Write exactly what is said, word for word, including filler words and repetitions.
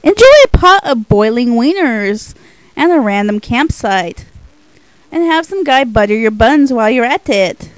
Enjoy a pot of boiling wieners and a random campsite. And have some guy butter your buns while you're at it.